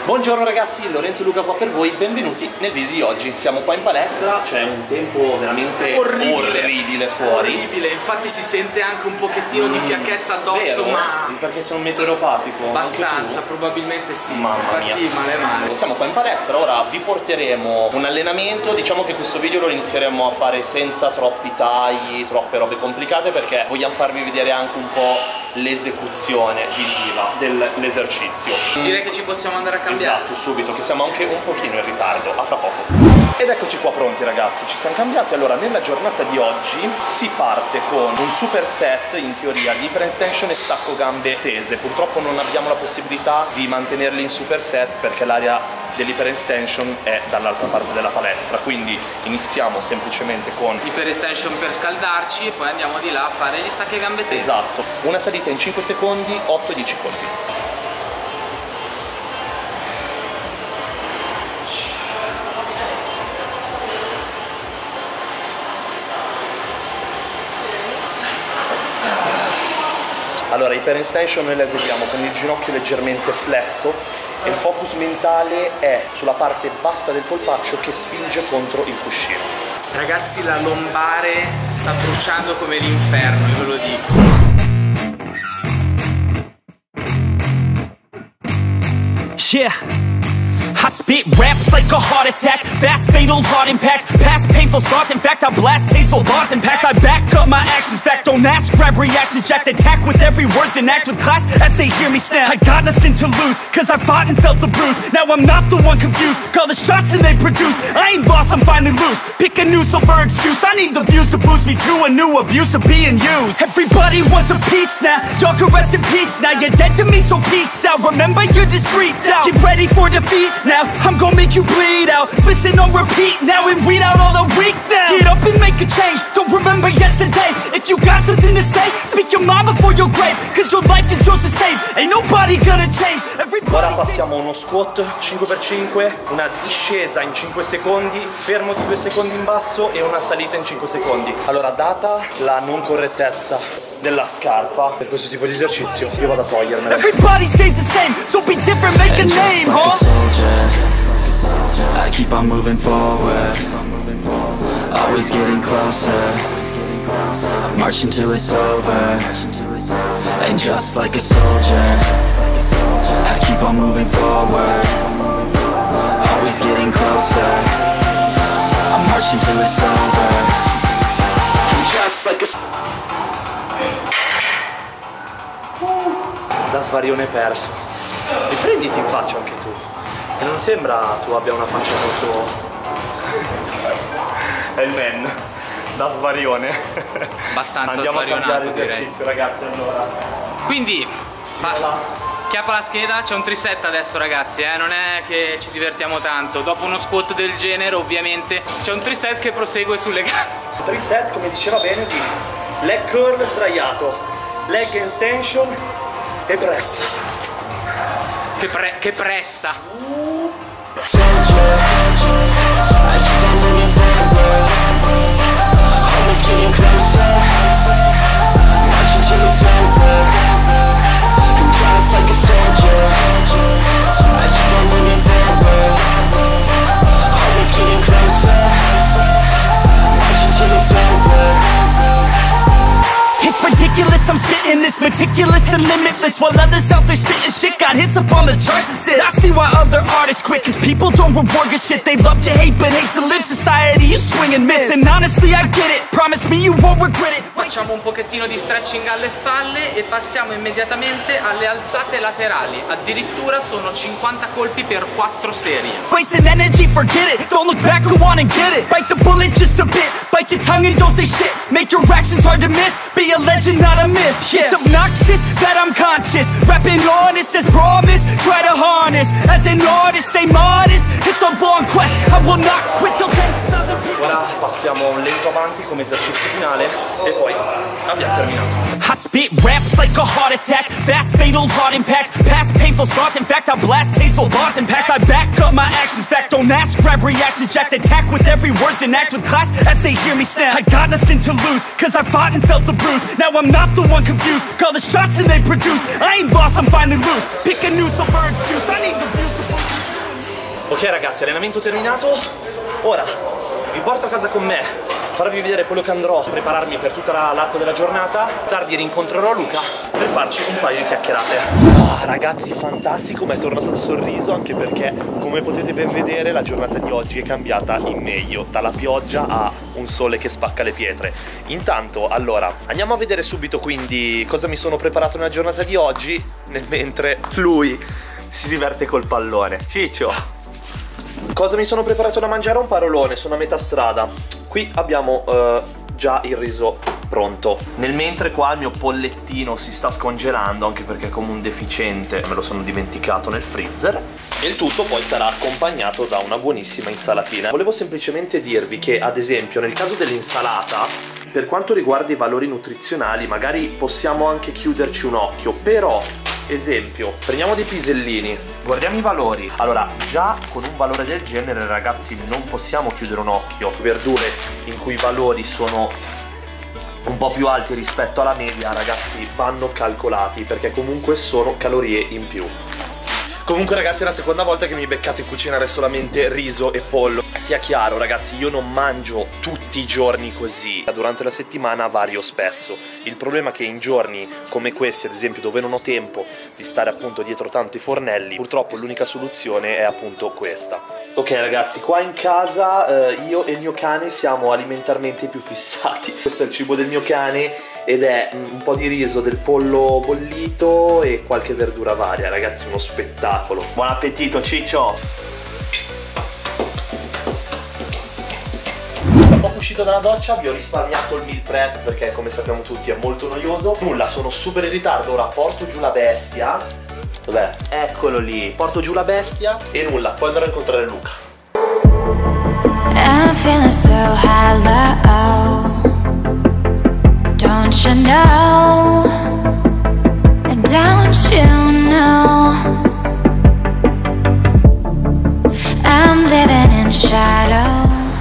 Buongiorno ragazzi, Lorenzo e Luca qua per voi, benvenuti nel video di oggi. Siamo qua in palestra, c'è un tempo veramente orribile fuori. Orribile, infatti si sente anche un pochettino di fiacchezza addosso. Vero? Ma perché sono meteoropatico? abbastanza, probabilmente sì. Mamma mia. Male. Siamo qua in palestra, ora vi porteremo un allenamento. Diciamo che questo video lo inizieremo a fare senza troppi tagli, troppe robe complicate, perché vogliamo farvi vedere anche un po' l'esecuzione visiva dell'esercizio. Direi che ci possiamo andare a cambiare. Esatto, subito, che siamo anche un pochino in ritardo. A fra poco. Ed eccoci qua pronti ragazzi, ci siamo cambiati. Allora, nella giornata di oggi si parte con un super set, in teoria, di hyper extension e stacco gambe tese. Purtroppo non abbiamo la possibilità di mantenerli in super set perché l'area dell'hyper extension è dall'altra parte della palestra, quindi iniziamo semplicemente con hyper extension per scaldarci e poi andiamo di là a fare gli stacchi gambe tese. Esatto, una salita in 5 secondi, 8-10 colpi. Allora, hyper extension noi la eseguiamo con il ginocchio leggermente flesso e il focus mentale è sulla parte bassa del polpaccio che spinge contro il cuscino. Ragazzi, la lombare sta bruciando come l'inferno, io ve lo dico. Yeah, I spit raps like a heart attack, fast fatal heart impact, past painful scars, in fact I blast tasteful bars and past I back up my actions, fact don't ask, grab reactions, jacked attack with every word, then act with class as they hear me snap. I got nothing to lose, cause I fought and felt the bruise, now I'm not the one confused, call the shots and they produce, I ain't lost, I'm finally loose, pick a new silver excuse, I need the views to boost me to a new abuse of being used. Everybody wants a piece now, y'all can rest in peace now, you're dead to me so peace out, remember you're discreet now, get ready for defeat now, I'm gonna make you bleed out, listen on repeat now and weed out all the weak now. Get up and make a change, don't remember yesterday, if you got something to say, speak your mind before your grave, cause your life is yours to save, ain't nobody gonna change. Ora passiamo a uno squat 5x5, una discesa in 5 secondi, fermo di 2 secondi in basso e una salita in 5 secondi. Allora, data la non correttezza della scarpa per questo tipo di esercizio, io vado a togliermela. Everybody stays the same, so be different, make a name, huh? I keep on moving forward, always getting closer, marching till it's over, and just like a soldier, I keep on moving forward, always getting closer, I'm marching till it's over, and just like a Da svarione perso. Riprenditi in faccia anche tu. E non sembra tu abbia una faccia molto... È il man. Da svarione. Abbastanza andiamo svarionato, a cambiare esercizio ragazzi allora. Quindi, chiappa la scheda, c'è un triset adesso ragazzi, non è che ci divertiamo tanto. Dopo uno squat del genere ovviamente c'è un triset che prosegue sulle gambe. Triset, come diceva bene, di leg curl sdraiato, leg extension e pressa. Che pressa. It's ridiculous, I'm spitting this meticulous and limitless, while others out there spitting shit got hits up on the charts and shit. I see why other artists quit, cause people don't reward good shit. They love to hate but hate to live. Society, you swing and miss, and honestly I get it, promise me you won't regret it. Facciamo un pochettino di stretching alle spalle e passiamo immediatamente alle alzate laterali. Addirittura sono 50 colpi per 4 serie. Wasting energy, forget it, don't look back, go on and get it. Bite the bullet just a bit, bite your tongue and don't say shit. Make your actions hard to miss, be a legend, not a myth. Yeah. It's obnoxious that I'm conscious, rapping honest as promise. Try to harness, as an artist, stay modest. It's a long quest, I will not quit till 10,000 people. Ora passiamo un lento avanti come esercizio finale e poi abbiamo terminato. I spit raps like a heart attack, fast fatal heart impact, past painful scars, in fact I blast tasteful bars and past I back up my actions, fact don't ask, grab reactions, jacked attack with every word, then act with class as they hear me snap. I got nothing to lose, cause I fought and felt the bruise, now I'm not the one confused, call the shots and they produce, I ain't lost, I'm finally loose, pick a new silver excuse, I need the views. Ok ragazzi, allenamento terminato. Ora vi porto a casa con me, farvi vedere quello che andrò a prepararmi per tutta l'arco della giornata. Tardi rincontrerò Luca per farci un paio di chiacchierate. Ragazzi, fantastico, mi è tornato il sorriso, anche perché come potete ben vedere la giornata di oggi è cambiata in meglio, dalla pioggia a un sole che spacca le pietre. Intanto, allora, andiamo a vedere subito quindi cosa mi sono preparato nella giornata di oggi, nel mentre lui si diverte col pallone. Ciccio, cosa mi sono preparato da mangiare? Un parolone, sono a metà strada. Qui abbiamo già il riso pronto. Nel mentre qua il mio pollettino si sta scongelando, anche perché come un deficiente me lo sono dimenticato nel freezer. E il tutto poi sarà accompagnato da una buonissima insalatina. Volevo semplicemente dirvi che, ad esempio, nel caso dell'insalata, per quanto riguarda i valori nutrizionali, magari possiamo anche chiuderci un occhio, però esempio, prendiamo dei pisellini, guardiamo i valori. Allora, già con un valore del genere, ragazzi, non possiamo chiudere un occhio. Verdure in cui i valori sono un po' più alti rispetto alla media, ragazzi, vanno calcolati, perché comunque sono calorie in più. Comunque ragazzi, è la seconda volta che mi beccate cucinare solamente riso e pollo. Sia chiaro ragazzi, io non mangio tutti i giorni così. Durante la settimana vario spesso. Il problema è che in giorni come questi, ad esempio, dove non ho tempo di stare appunto dietro tanti fornelli, purtroppo l'unica soluzione è appunto questa. Ok ragazzi, qua in casa io e il mio cane siamo alimentarmente più fissati. Questo è il cibo del mio cane ed è un po' di riso, del pollo bollito e qualche verdura varia. Ragazzi, uno spettacolo. Buon appetito, Ciccio! Da poco uscito dalla doccia vi ho risparmiato il meal prep, perché come sappiamo tutti è molto noioso. Nulla, sono super in ritardo, ora porto giù la bestia. Dov'è? Eccolo lì. Porto giù la bestia e nulla, poi andrò a incontrare Luca. I'm feeling so high, don't you know, don't you know, I'm living in shadow.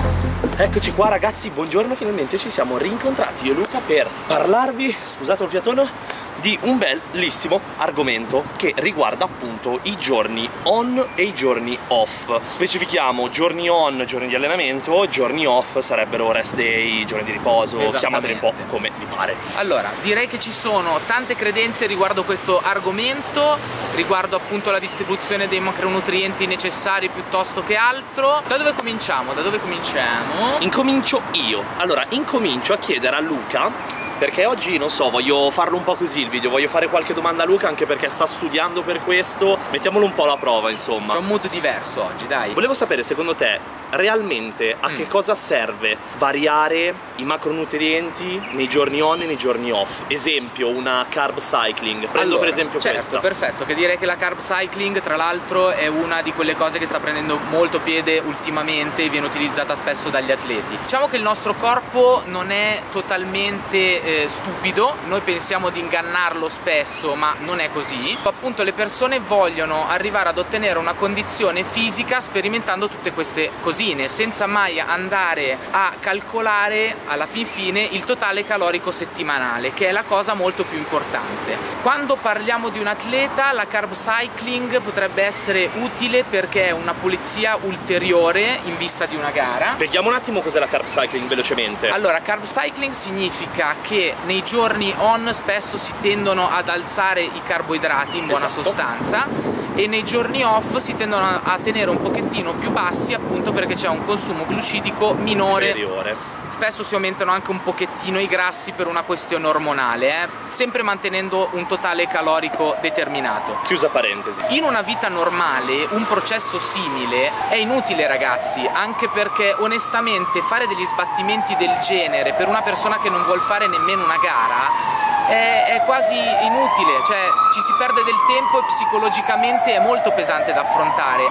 Eccoci qua ragazzi, buongiorno, finalmente ci siamo rincontrati io e Luca per parlarvi, scusate il fiatono, di un bellissimo argomento che riguarda appunto i giorni on e i giorni off. Specifichiamo giorni on, giorni di allenamento, giorni off sarebbero rest day, giorni di riposo, chiamateli un po' come vi pare. Allora, direi che ci sono tante credenze riguardo questo argomento, riguardo appunto la distribuzione dei macronutrienti necessari piuttosto che altro. Da dove cominciamo? Da dove cominciamo? Incomincio io. Allora, incomincio a chiedere a Luca, perché oggi, non so, voglio farlo un po' così il video, voglio fare qualche domanda a Luca, anche perché sta studiando per questo, mettiamolo un po' alla prova, insomma. C'è un mood diverso oggi, dai. Volevo sapere, secondo te, realmente a che cosa serve variare i macronutrienti nei giorni on e nei giorni off? Esempio, una carb cycling, prendo per esempio questa. Perfetto, che direi che la carb cycling, tra l'altro, è una di quelle cose che sta prendendo molto piede ultimamente e viene utilizzata spesso dagli atleti. Diciamo che il nostro corpo non è totalmente stupido, noi pensiamo di ingannarlo spesso, ma non è così. Appunto le persone vogliono arrivare ad ottenere una condizione fisica sperimentando tutte queste cosine, senza mai andare a calcolare alla fin fine il totale calorico settimanale, che è la cosa molto più importante. Quando parliamo di un atleta, la carb cycling potrebbe essere utile perché è una pulizia ulteriore in vista di una gara. Spieghiamo un attimo cos'è la carb cycling velocemente. Allora, carb cycling significa che nei giorni on spesso si tendono ad alzare i carboidrati in buona sostanza, e nei giorni off si tendono a tenere un pochettino più bassi, appunto perché c'è un consumo glucidico minore. Inferiore. Spesso si aumentano anche un pochettino i grassi per una questione ormonale, sempre mantenendo un totale calorico determinato. Chiusa parentesi. In una vita normale un processo simile è inutile, ragazzi, anche perché onestamente fare degli sbattimenti del genere per una persona che non vuol fare nemmeno una gara è quasi inutile, cioè ci si perde del tempo e psicologicamente è molto pesante da affrontare,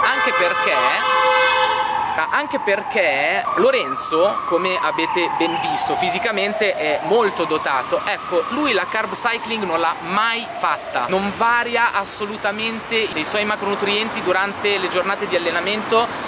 anche perché Lorenzo, come avete ben visto, fisicamente è molto dotato. Ecco, lui la carb cycling non l'ha mai fatta, non varia assolutamente i suoi macronutrienti durante le giornate di allenamento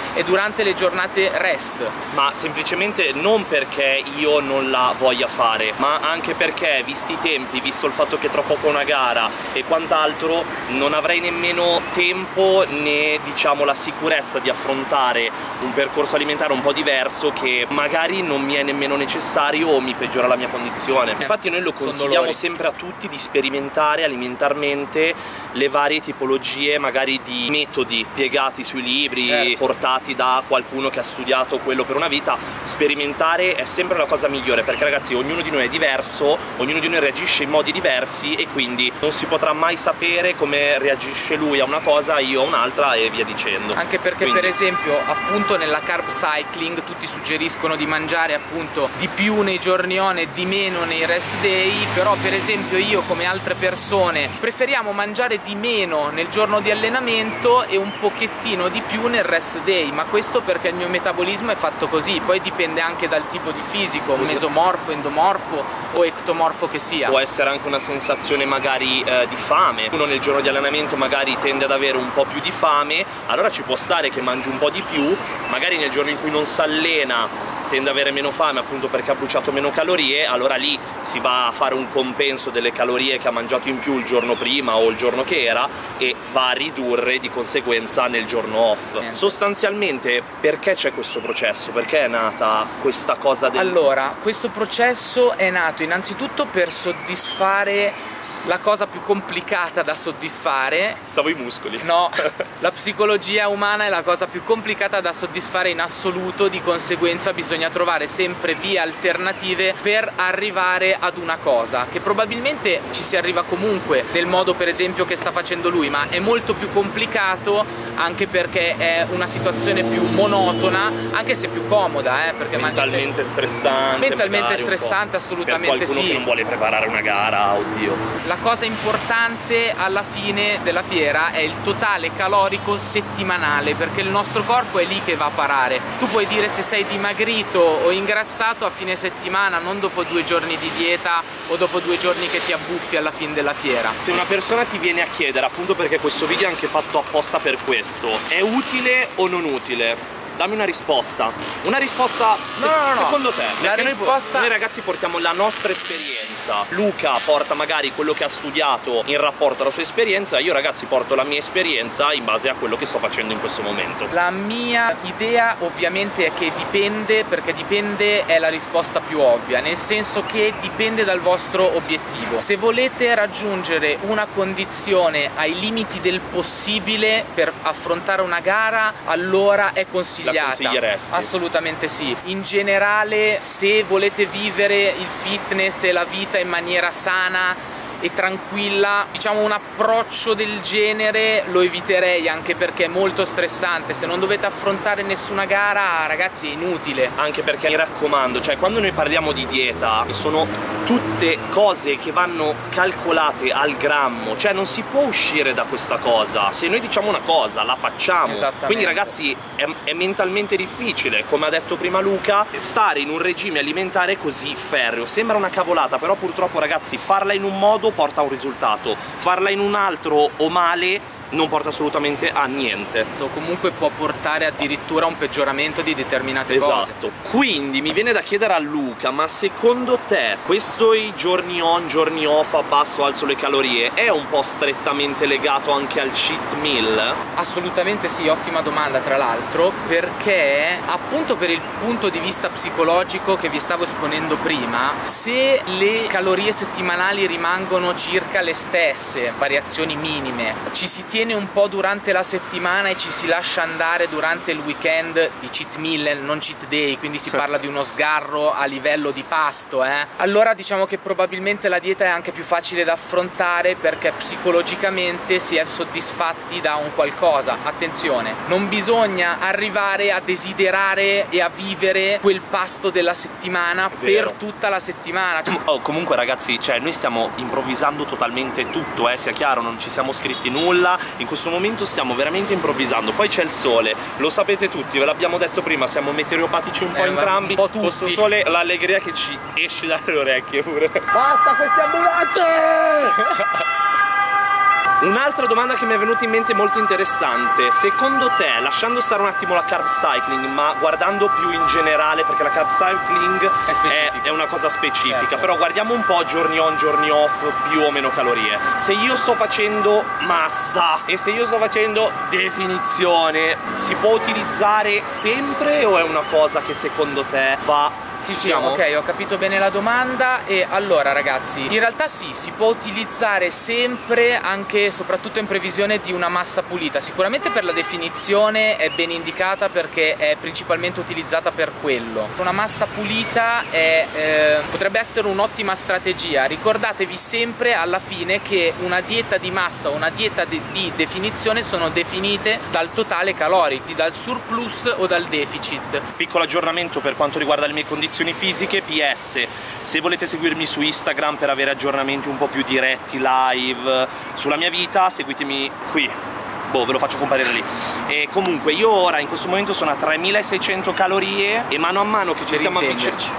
è durante le giornate rest. Ma semplicemente non perché io non la voglia fare, ma anche perché, visti i tempi, visto il fatto che tra poco è una gara e quant'altro, non avrei nemmeno tempo né, diciamo, la sicurezza di affrontare un percorso alimentare un po' diverso che magari non mi è nemmeno necessario o mi peggiora la mia condizione. Infatti noi lo consigliamo sempre a tutti di sperimentare alimentarmente le varie tipologie magari di metodi piegati sui libri, portati da qualcuno che ha studiato quello per una vita. Sperimentare è sempre la cosa migliore, perché ragazzi ognuno di noi è diverso, ognuno di noi reagisce in modi diversi e quindi non si potrà mai sapere come reagisce lui a una cosa, io a un'altra e via dicendo. Anche perché per esempio appunto nella carb cycling tutti suggeriscono di mangiare appunto di più nei giorni on e di meno nei rest day, però per esempio io come altre persone preferiamo mangiare di meno nel giorno di allenamento e un pochettino di più nel rest day, ma questo perché il mio metabolismo è fatto così, poi dipende anche dal tipo di fisico, mesomorfo, endomorfo o ectomorfo che sia. Può essere anche una sensazione magari di fame, uno nel giorno di allenamento magari tende ad avere un po' più di fame, allora ci può stare che mangi un po' di più, magari nel giorno in cui non si allena tende ad avere meno fame appunto perché ha bruciato meno calorie, allora lì si va a fare un compenso delle calorie che ha mangiato in più il giorno prima o il giorno che era e va a ridurre di conseguenza nel giorno off. Sostanzialmente perché c'è questo processo? Perché è nata questa cosa del... Allora, questo processo è nato innanzitutto per soddisfare la cosa più complicata da soddisfare. Stavo i muscoli. No, la psicologia umana è la cosa più complicata da soddisfare in assoluto, di conseguenza bisogna trovare sempre vie alternative per arrivare ad una cosa, che probabilmente ci si arriva comunque nel modo per esempio che sta facendo lui, ma è molto più complicato anche perché è una situazione più monotona, anche se più comoda, perché mentalmente stressante. Mentalmente stressante, assolutamente per qualcuno sì. che non vuole preparare una gara, oddio. La cosa importante alla fine della fiera è il totale calorico settimanale, perché il nostro corpo è lì che va a parare. Tu puoi dire se sei dimagrito o ingrassato a fine settimana, non dopo 2 giorni di dieta o dopo 2 giorni che ti abbuffi alla fine della fiera. Se una persona ti viene a chiedere, appunto perché questo video è anche fatto apposta per questo, è utile o non utile? Dammi una risposta. Una risposta secondo te? La risposta... Noi ragazzi portiamo la nostra esperienza. Luca porta magari quello che ha studiato in rapporto alla sua esperienza. Io ragazzi porto la mia esperienza in base a quello che sto facendo in questo momento. La mia idea ovviamente è che dipende, perché dipende è la risposta più ovvia, nel senso che dipende dal vostro obiettivo. Se volete raggiungere una condizione ai limiti del possibile per affrontare una gara, allora è consigliata. La consiglieresti? Assolutamente sì. In generale, se volete vivere il fitness e la vita in maniera sana e tranquilla, diciamo un approccio del genere lo eviterei, anche perché è molto stressante. Se non dovete affrontare nessuna gara, ragazzi, è inutile. Anche perché mi raccomando, cioè quando noi parliamo di dieta sono tutte cose che vanno calcolate al grammo, cioè non si può uscire da questa cosa. Se noi diciamo una cosa la facciamo. Quindi ragazzi è mentalmente difficile, come ha detto prima Luca, stare in un regime alimentare così ferreo. Sembra una cavolata, però purtroppo ragazzi farla in un modo porta a un risultato, farla in un altro o male non porta assolutamente a niente. Comunque può portare addirittura a un peggioramento di determinate cose. Esatto. Quindi mi viene da chiedere a Luca, ma secondo te questo i giorni on, giorni off, abbasso, alzo le calorie è un po' strettamente legato anche al cheat meal? Assolutamente sì, ottima domanda tra l'altro, perché appunto per il punto di vista psicologico che vi stavo esponendo prima, se le calorie settimanali rimangono circa le stesse, variazioni minime, ci si tiene un po' durante la settimana e ci si lascia andare durante il weekend di cheat meal, non cheat day, quindi si parla di uno sgarro a livello di pasto, allora diciamo che probabilmente la dieta è anche più facile da affrontare, perché psicologicamente si è soddisfatti da un qualcosa. Attenzione, non bisogna arrivare a desiderare e a vivere quel pasto della settimana per tutta la settimana. Comunque ragazzi, cioè noi stiamo improvvisando totalmente tutto, sia chiaro, non ci siamo scritti nulla, in questo momento stiamo veramente improvvisando. Poi c'è il sole, lo sapete tutti, ve l'abbiamo detto prima, siamo meteoropatici un po' entrambi, un po' tutti. Questo sole, l'allegria che ci esce dalle orecchie pure. Basta queste ambulance! Un'altra domanda che mi è venuta in mente molto interessante: secondo te, lasciando stare un attimo la carb cycling, ma guardando più in generale, perché la carb cycling è una cosa specifica, certo, però guardiamo un po' giorni on, giorni off, più o meno calorie. Se io sto facendo massa e se io sto facendo definizione, si può utilizzare sempre o è una cosa che secondo te va? Sì, ok, ho capito bene la domanda. E allora ragazzi, in realtà sì, si può utilizzare sempre, anche e soprattutto in previsione di una massa pulita. Sicuramente per la definizione è ben indicata perché è principalmente utilizzata per quello. Una massa pulita potrebbe essere un'ottima strategia. Ricordatevi sempre alla fine che una dieta di massa o una dieta di definizione sono definite dal totale calorico, dal surplus o dal deficit. Piccolo aggiornamento per quanto riguarda le mie condizioni fisiche. PS, se volete seguirmi su Instagram per avere aggiornamenti un po' più diretti, live sulla mia vita, seguitemi qui. Boh, ve lo faccio comparire lì. E comunque io ora in questo momento sono a 3600 calorie e mano a mano che ci stiamo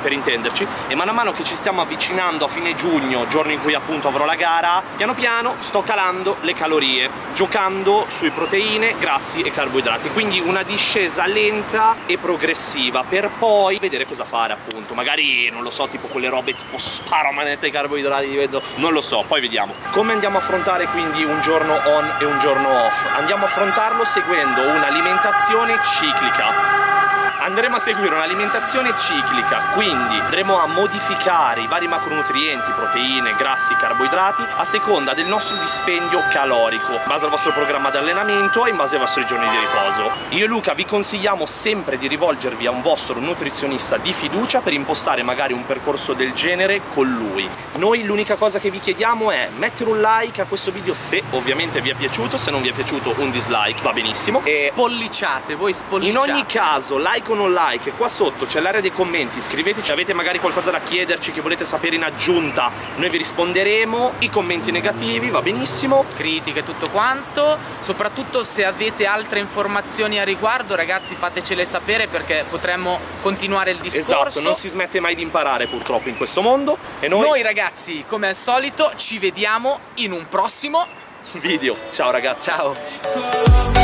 avvicinando a fine giugno, giorno in cui appunto avrò la gara, piano piano sto calando le calorie, giocando sui proteine, grassi e carboidrati. Quindi una discesa lenta e progressiva per poi vedere cosa fare, appunto. Magari, non lo so, tipo quelle robe tipo sparo manetta ai carboidrati, vedo, non lo so, poi vediamo. Come andiamo a affrontare quindi un giorno on e un giorno off? Andiamo a affrontarlo seguendo un'alimentazione ciclica. Andremo a seguire un'alimentazione ciclica, quindi andremo a modificare i vari macronutrienti, proteine, grassi, carboidrati a seconda del nostro dispendio calorico, in base al vostro programma di allenamento e in base ai vostri giorni di riposo. Io e Luca vi consigliamo sempre di rivolgervi a un vostro nutrizionista di fiducia per impostare magari un percorso del genere con lui. Noi l'unica cosa che vi chiediamo è mettere un like a questo video se ovviamente vi è piaciuto, se non vi è piaciuto un dislike va benissimo. E spolliciate, voi spolliciate. In ogni caso, like o non like, qua sotto c'è l'area dei commenti, scriveteci, avete magari qualcosa da chiederci che volete sapere in aggiunta, noi vi risponderemo. I commenti negativi va benissimo, critiche, tutto quanto. Soprattutto se avete altre informazioni a riguardo, ragazzi, fatecele sapere perché potremmo continuare il discorso. Esatto, non si smette mai di imparare purtroppo in questo mondo. E noi ragazzi, come al solito, ci vediamo in un prossimo video. Ciao ragazzi. Ciao.